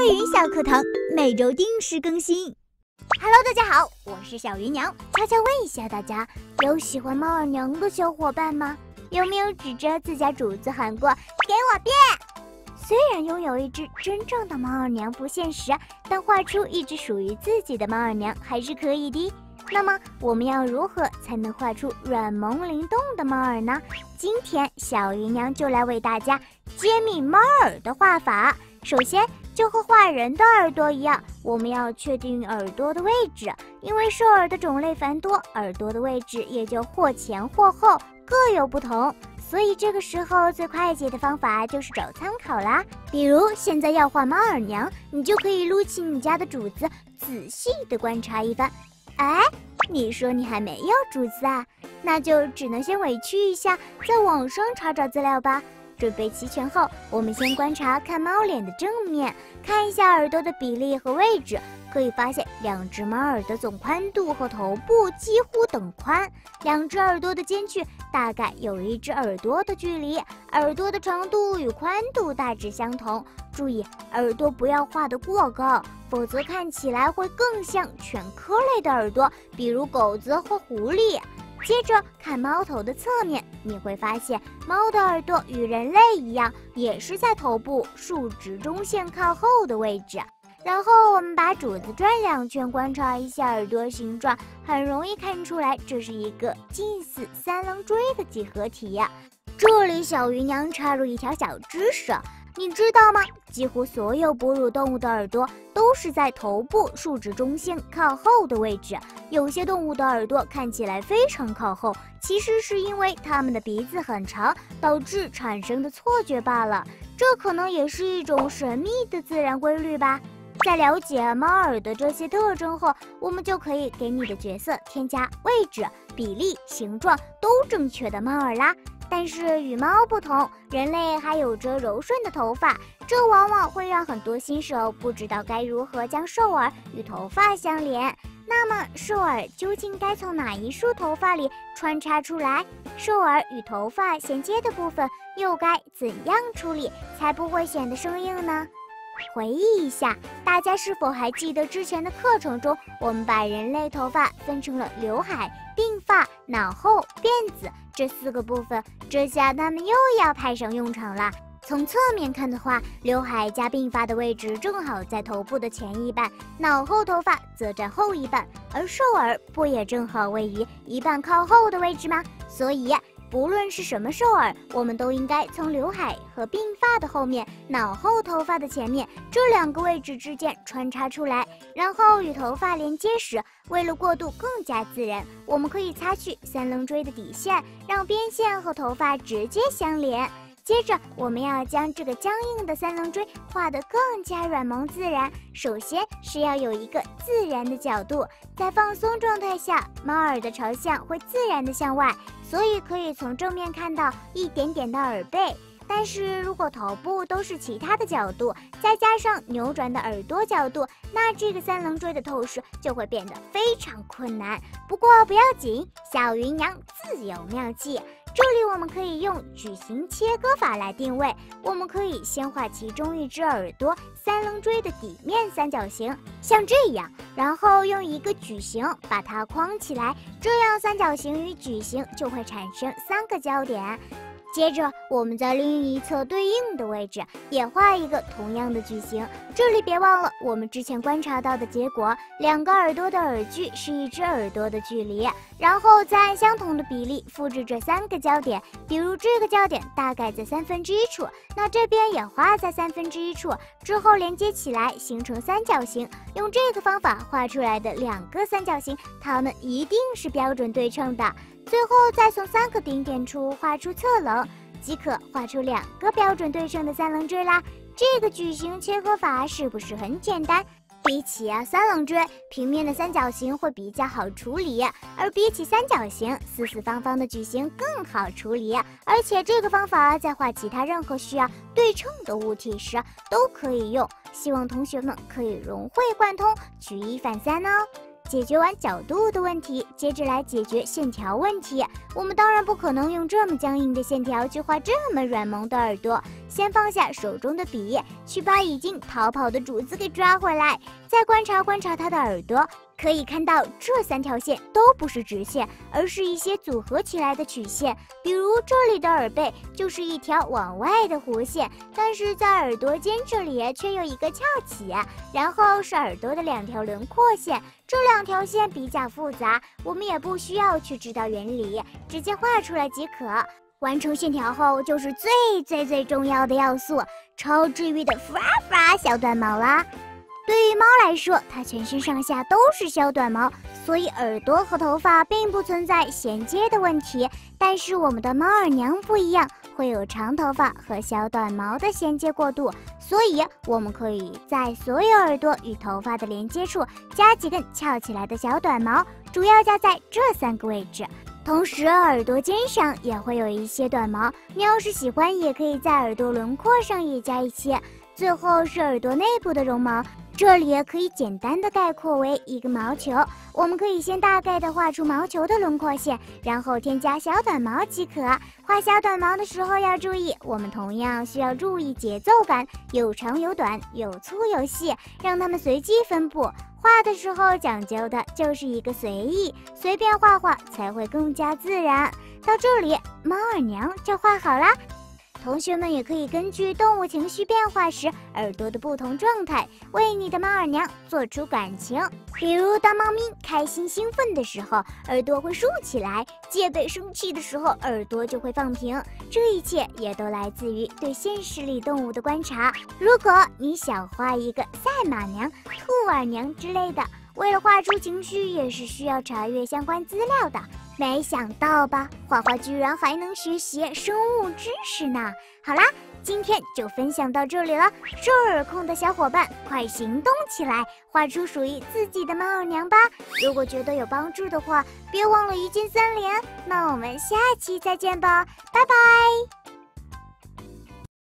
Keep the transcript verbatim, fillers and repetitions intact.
飞云小课堂每周定时更新。Hello， 大家好，我是小鱼娘。悄悄问一下大家，有喜欢猫耳娘的小伙伴吗？有没有指着自家主子喊过给我变？虽然拥有一只真正的猫耳娘不现实，但画出一只属于自己的猫耳娘还是可以的。那么我们要如何才能画出软萌灵动的猫耳呢？今天小鱼娘就来为大家揭秘猫耳的画法。首先就和画人的耳朵一样，我们要确定耳朵的位置，因为兽耳的种类繁多，耳朵的位置也就或前或后，各有不同。所以这个时候最快捷的方法就是找参考啦。比如现在要画猫耳娘，你就可以撸起你家的主子，仔细的观察一番。哎，你说你还没有主子啊？那就只能先委屈一下，在网上查找资料吧。准备齐全后，我们先观察看猫脸的正面，看一下耳朵的比例和位置。可以发现两只猫耳的总宽度和头部几乎等宽，两只耳朵的间距大概有一只耳朵的距离，耳朵的长度与宽度大致相同。注意耳朵不要画得过高，否则看起来会更像犬科类的耳朵，比如狗子或狐狸。接着看猫头的侧面，你会发现猫的耳朵与人类一样，也是在头部竖直中线靠后的位置。然后我们把主子转两圈，观察一下耳朵形状，很容易看出来这是一个近似三棱锥的几何体。这里小鱼娘插入一条小知识，你知道吗？几乎所有哺乳动物的耳朵都是在头部竖直中线靠后的位置，有些动物的耳朵看起来非常靠后，其实是因为它们的鼻子很长，导致产生的错觉罢了。这可能也是一种神秘的自然规律吧。在了解猫耳的这些特征后，我们就可以给你的角色添加位置、比例、形状都正确的猫耳啦。但是与猫不同，人类还有着柔顺的头发，这往往会让很多新手不知道该如何将兽耳与头发相连。那么兽耳究竟该从哪一束头发里穿插出来？兽耳与头发衔接的部分又该怎样处理才不会显得生硬呢？回忆一下，大家是否还记得之前的课程中，我们把人类头发分成了刘海、鬓发、脑后、辫子这四个部分，这下它们又要派上用场了。从侧面看的话，刘海加鬓发的位置正好在头部的前一半，脑后头发则在后一半，而兽耳不也正好位于一半靠后的位置吗？所以不论是什么兽耳，我们都应该从刘海和鬓发的后面、脑后头发的前面这两个位置之间穿插出来，然后与头发连接时，为了过渡更加自然，我们可以擦去三棱锥的底线，让边线和头发直接相连。接着我们要将这个僵硬的三棱锥画得更加软萌自然，首先是要有一个自然的角度，在放松状态下，猫耳的朝向会自然的向外，所以可以从正面看到一点点的耳背。但是如果头部都是其他的角度，再加上扭转的耳朵角度，那这个三棱锥的透视就会变得非常困难。不过不要紧，小鱼娘自有妙计。这里我们可以用矩形切割法来定位，我们可以先画其中一只耳朵三棱锥的底面三角形，像这样，然后用一个矩形把它框起来，这样三角形与矩形就会产生三个焦点。接着我们在另一侧对应的位置也画一个同样的矩形，这里别忘了我们之前观察到的结果，两个耳朵的耳距是一只耳朵的距离，然后再按相同的比例复制这三个焦点，比如这个焦点大概在三分之一处，那这边也画在三分之一处，之后连接起来形成三角形。用这个方法画出来的两个三角形，它们一定是标准对称的。最后再从三个顶点处画出侧棱，即可画出两个标准对称的三棱锥啦。这个矩形切割法是不是很简单？比起啊三棱锥，平面的三角形会比较好处理，而比起三角形，四四方方的矩形更好处理。而且这个方法在画其他任何需要对称的物体时都可以用，希望同学们可以融会贯通，举一反三哦。 解决完角度的问题，接着来解决线条问题。我们当然不可能用这么僵硬的线条去画这么软萌的耳朵。先放下手中的笔，去把已经逃跑的主子给抓回来，再观察观察它的耳朵。可以看到，这三条线都不是直线，而是一些组合起来的曲线。比如这里的耳背就是一条往外的弧线，但是在耳朵尖这里却有一个翘起，然后是耳朵的两条轮廓线。这两条线比较复杂，我们也不需要去知道原理，直接画出来即可。完成线条后，就是最最最重要的要素——超治愈的发发小短毛啦。对于猫来说，它全身上下都是小短毛，所以耳朵和头发并不存在衔接的问题。但是我们的猫耳娘不一样，会有长头发和小短毛的衔接过渡，所以我们可以在所有耳朵与头发的连接处加几根翘起来的小短毛，主要加在这三个位置。同时，耳朵尖上也会有一些短毛，你要是喜欢，也可以在耳朵轮廓上也加一些。最后是耳朵内部的绒毛，这里也可以简单的概括为一个毛球。我们可以先大概的画出毛球的轮廓线，然后添加小短毛即可。画小短毛的时候要注意，我们同样需要注意节奏感，有长有短，有粗有细，让它们随机分布。画的时候讲究的就是一个随意，随便画画才会更加自然。到这里，猫耳娘就画好啦。同学们也可以根据动物情绪变化时耳朵的不同状态，为你的猫耳娘做出感情。比如当猫咪开心兴奋的时候，耳朵会竖起来；戒备生气的时候，耳朵就会放平。这一切也都来自于对现实里动物的观察。如果你想画一个赛马娘、兔耳娘之类的，为了画出情绪也是需要查阅相关资料的。没想到吧，画画居然还能学习生物知识呢！好啦，今天就分享到这里了。受耳控的小伙伴，快行动起来，画出属于自己的猫耳娘吧！如果觉得有帮助的话，别忘了一键三连。那我们下期再见吧，拜拜！